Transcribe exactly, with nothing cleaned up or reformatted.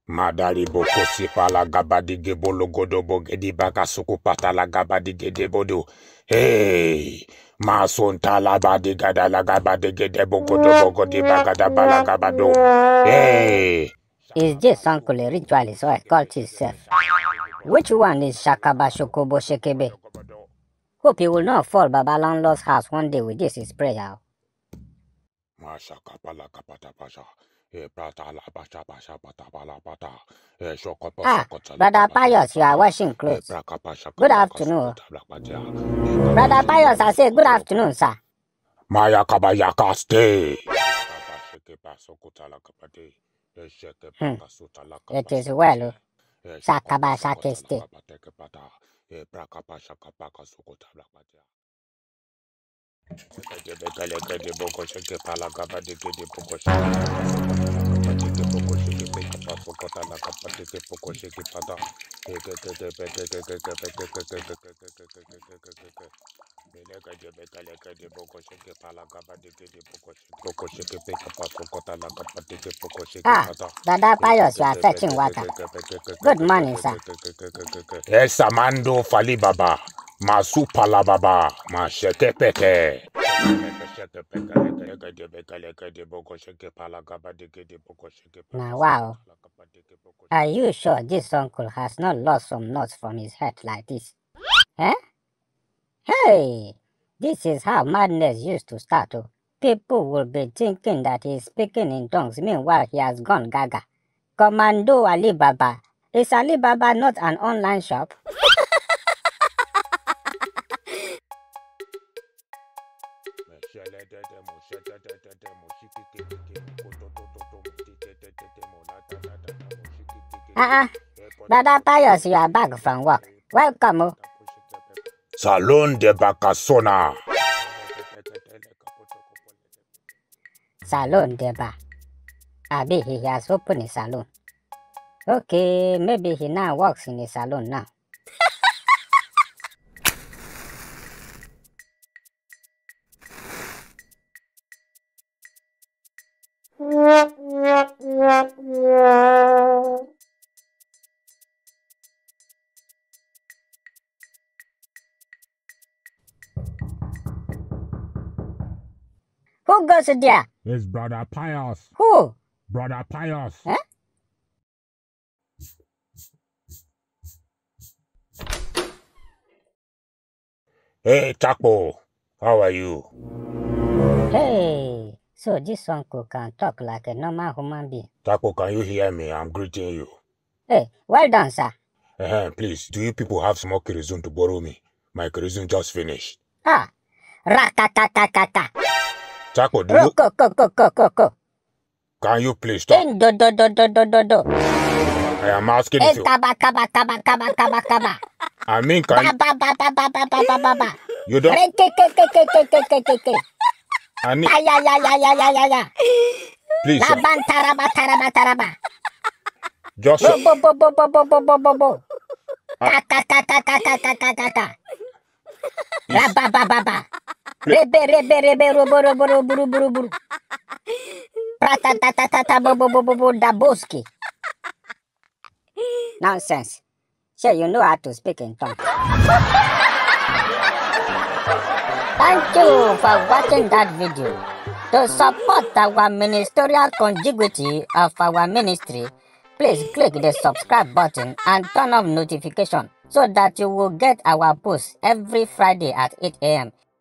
Madari boko sipa la gabadi gebolo godo bogedi baka suku pata la gabadi gede bodo. Hey, masonta la badi gada la gabadi gede bogodo bogodi bagada bala gabado. Hey. Is this uncle a ritualist or a cultist self? Which one is Shakaba Shokobo Shekebe? Hope he will not fall Baba Landlord's house one day with this his prayer. Ah, Brother Pius, you are washing clothes. Good afternoon. Brother Pius, I say good afternoon, sir. Maya Kabayaka stay. Hmm. It is well. Shakaba Shake stay. Ah, Dada Pius, you are fetching water. Good morning, sir. Yes, Amando Falibaba, Masupala Baba, Mashekepeke. Now, wow. Are you sure this uncle has not lost some nuts from his head like this? Eh? Hey! This is how madness used to start. Oh. People will be thinking that he is speaking in tongues, meanwhile he has gone gaga. Commando Alibaba. Is Alibaba not an online shop? Uh-uh. Brother Pius, you are back from work. Welcome. Oh. Salon de Bacasona. Salon de Ba. Abi, he has opened a salon. Okay, maybe he now works in a salon now. Who goes there? It's Brother Pius. Who? Brother Pius. Eh? Hey, Chapo. How are you? Hey, so this uncle can talk like a normal human being. Chapo, can you hear me? I'm greeting you. Hey, well done, sir. Uh-huh, please, do you people have small kerosene to borrow me? My kerosene just finished. Ah, rakakakakaka. Chapo, do you... Roko, ko, ko, ko, ko, ko. Can you please stop? In do, do, do, do, do, do, do. I am asking if you... Kaba, kaba, kaba, kaba, kaba, kaba. I mean, can you... Ba, ba, ba, ba, ba, ba, ba, ba, ba. You don't... Re, ke, ke, ke, ke, ke, ke, ke, ke, ke. I need... Ya, ya, ya, ya, ya, ya, ya, ya. Please, La, sir. ban, taraba, taraba, taraba. Just... Bo, bo, bo, bo, bo, bo, bo, bo, bo, bo. Ah. Ka, ka, ka, ka, ka, ka, ka, ka, ka. Ra, ba, ba, ba, ba. Rebe, rebe, rebe, robo, robo, robo, robo, robo. Prata, ta, ta, ta, ta, bo, bo, bo, bo, bo, da, boski. Nonsense. Sure, you know how to speak in tongue. Thank you for watching that video. To support our ministerial contiguity of our ministry, please click the subscribe button and turn on notification so that you will get our posts every Friday at eight A M